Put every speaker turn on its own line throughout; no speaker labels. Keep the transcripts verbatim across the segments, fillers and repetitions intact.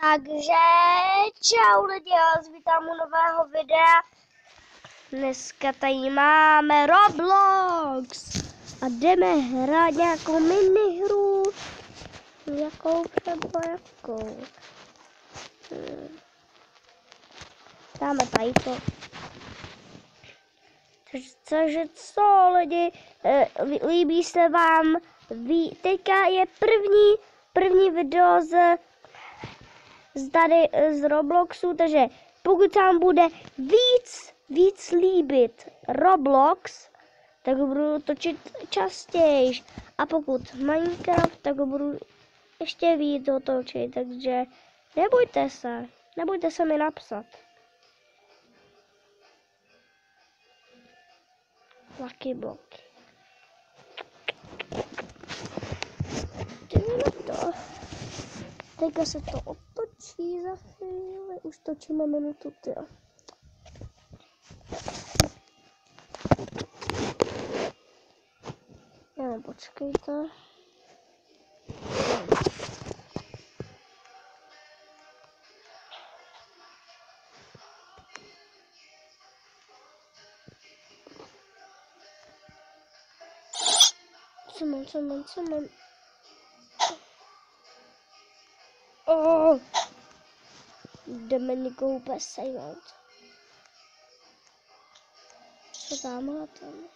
Takže čau lidi, já vás vítám u nového videa. Dneska tady máme Roblox a jdeme hrát nějakou minihru. Jakou třeba jakou. Hmm. Dáme tady to. Cože co lidi, líbí se vám, ví, teďka je první, první video z z tady z Robloxu, takže pokud se vám bude víc, víc líbit Roblox, tak ho budu točit častěji. A pokud Minecraft, tak ho budu ještě víc otočit, takže nebojte se, nebojte se mi napsat. Lucky bloky. To. Teďka se to otočí za chvíli, už točíme minutu, tyjo. Jo, počkejte. Co mám, co mám, co mám? Oh. Jdeme někoho úplně sejmout. Co tamhle tam?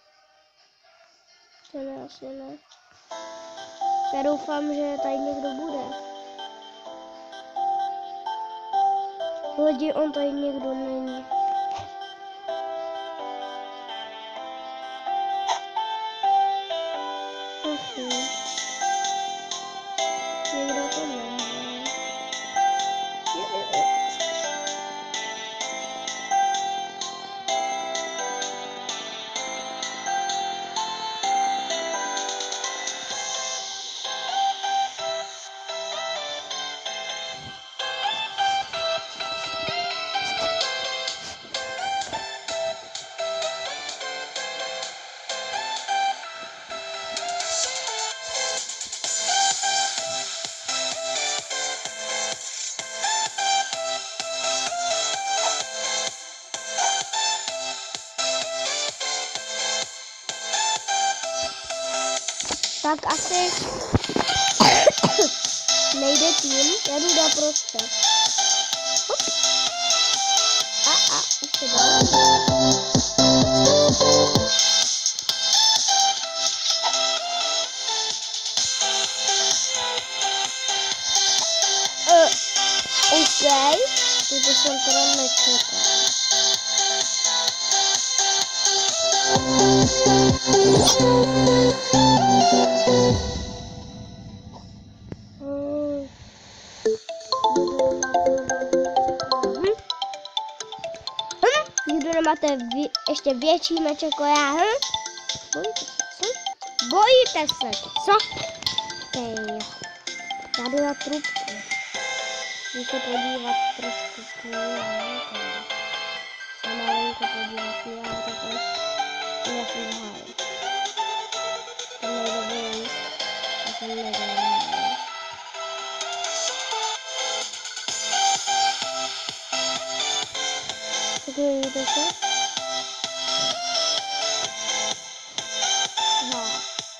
To ne, asi ne. Já doufám, že tady někdo bude. Lidi, on tady někdo není. Ach, někdo to není. Tak asi nejde tím, já jdu do prostřed. Hop. A a, už to dám. Uh, OK, to jsem teda nečekal. Nikdo nemáte vě, ještě větší meč jako já, hm? Bojíte se, co? Bojíte se, co? Tej, já jdu na trubku. Jdu se podívat trošku k ní, se malinko podívat, já takhle, já jsem háju. To nejde vyjít, já jsem nejde háju. Vidíte se? No.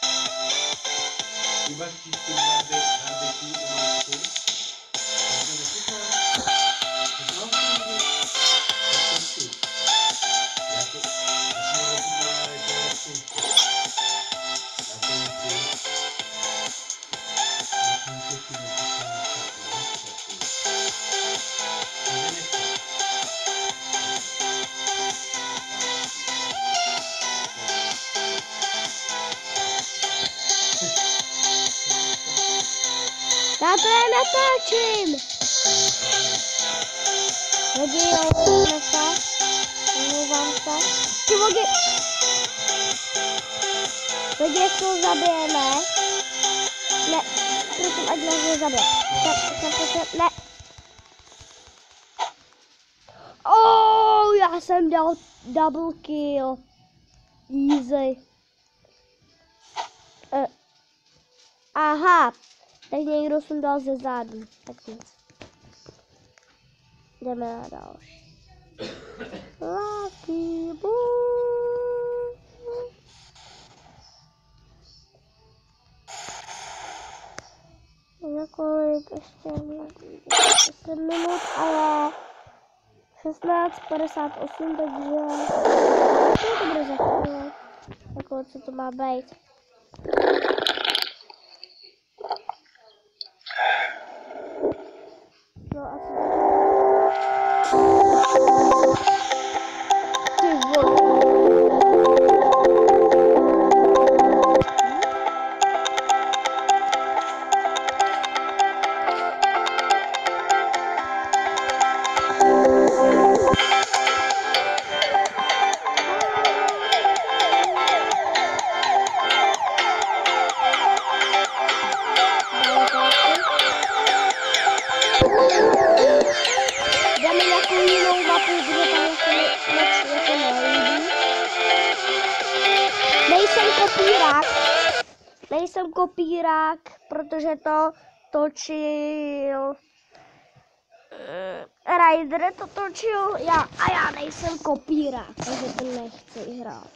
Já to jen natáčím. Lidi, omlouvám se. Omlouvám se. Ty lidi. Lidi, jak to zabijeme. Ne, prosím, ať nás nezabije. Ne. Oh, já jsem dal double kill. Easy. Uh. Aha, tak někdo jsem dal ze zádu, tak nic. jdeme na další. Lucky Boo. Za kolik ještě osm minut, ale šestnáct padesát osm, takže to bude za chvíli. Jako co to má být. No a ty vole. Jdeme jako jinou mapu, kde tam se mi moc jako nelíbí. Nejsem kopírák. Nejsem kopírák, protože to točil Rider, to točil já a já nejsem kopírák, takže to nechci hrát.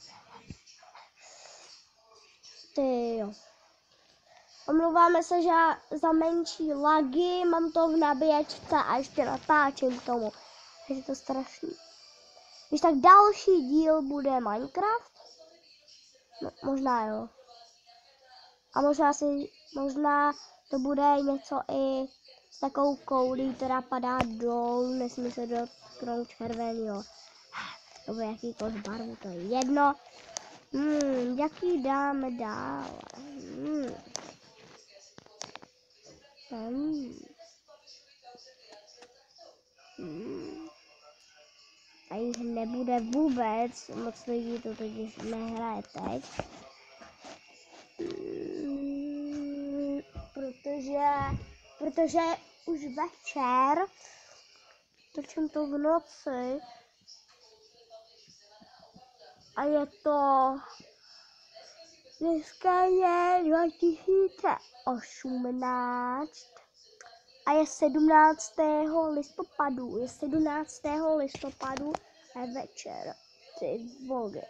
Ty jo. Omlouváme se, že za menší lagy, mám to v nabíječce a ještě natáčím k tomu. Je to strašný. Když tak další díl bude Minecraft? No, možná jo. A možná si, možná to bude něco i s takovou koulí, která padá dolů, nesmí se dotknout červeného. Nebo jakýkoliv barvu, to je jedno. Hmm, jaký dáme dál? Hmm. Hmm. Hmm. A jich nebude vůbec, moc lidí to totiž nehraje teď. Hmm. Protože, protože už večer, točím to v noci, a je to, dneska je dva tisíce osmnáct a je sedmnáctého listopadu, je sedmnáctého listopadu a je večer, ty vole.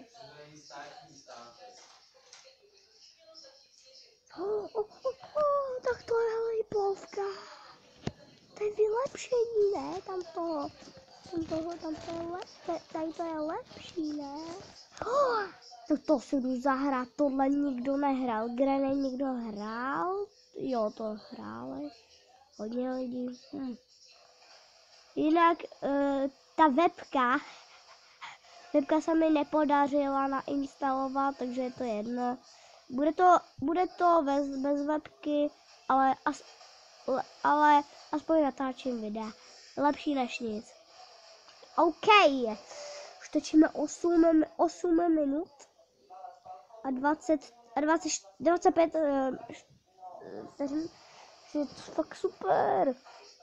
Oh, oh, oh, oh, tak to je lípovka. To je vylepšení, ne? Tam toho, tam toho, tam to je lepší, tady to je lepší, ne? Oh, tak to si jdu zahrát, tohle nikdo nehrál. Granny někdo hrál? Jo, to hráli. Hodně lidí. Hm. Jinak uh, ta webka, webka se mi nepodařila nainstalovat, takže je to jedno. Bude to, bude to bez, bez webky, ale, as, ale aspoň natáčím videa. Lepší než nic. OK. Už točíme osm, osm minut a dvacet, a dvacet, dvacet pět vteřin. Je to fakt super.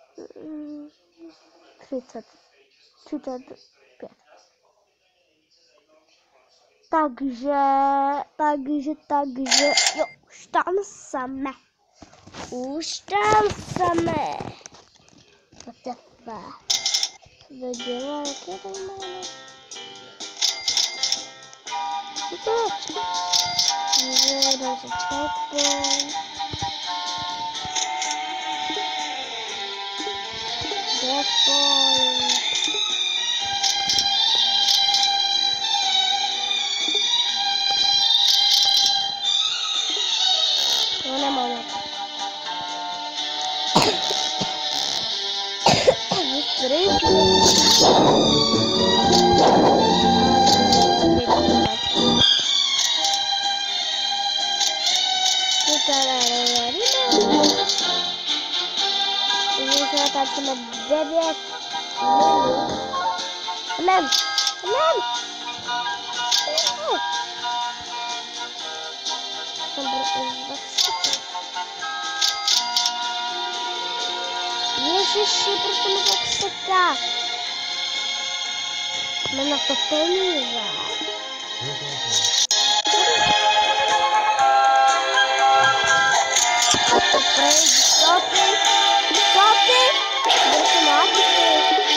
třicet, třicet pět. Takže, takže, takže, jo, už tam jsme. Už tam jsme. Co tepe? Co dělá, jaké to máme? Co to je? Je, dám se čekám. Depoj. To nemám na to. Natáčíme devět minut. Nem, nem. Ježiši, prostě mi tak seká. Mám na to peníze. Stopy, stopy, stopy. Bude se mlátit.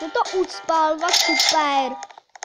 No to ucpal, tak super.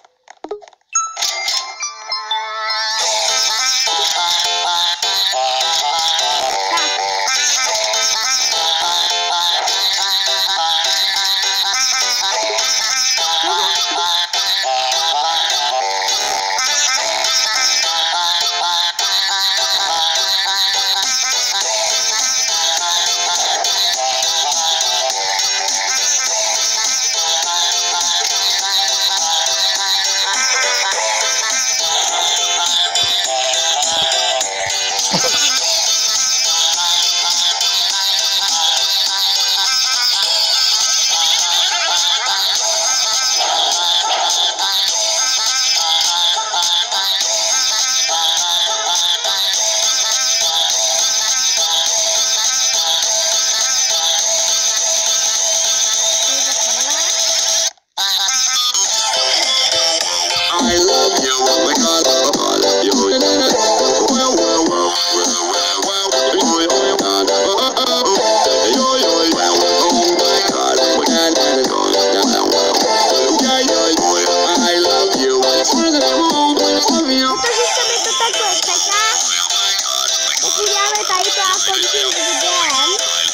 I love you, oh my God, I love you. Well, well, well, well, well, well, oh, oh, God, oh, oh, oh, yo, yo, well, oh my God, we can't let it go, well, well, yeah, yeah, boy, I love you, more than I will, I love you.
Protože se mi to takhle čeká, tak uděláme tady to a končím videem.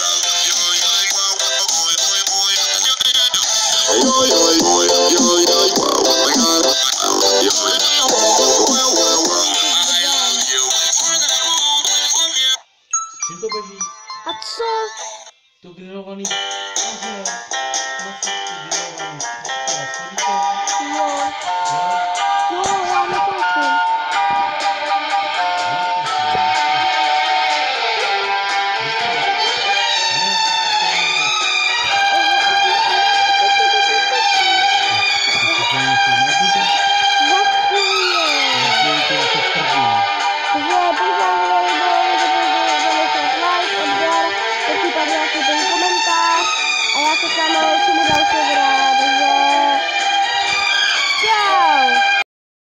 Yo, yo, yo, yo, yo, yo, oh my God, yo, yo, well, well, well, I love you, more than I will, I love you.
Čím to běží?
A co?
To grilovaný kuře. Klasicky grilovaný kuře. Schodíte?
Jo.
Jo?
Jo, já nekoukám. Komentář a já se s vámi loučím u dalšího videa, takže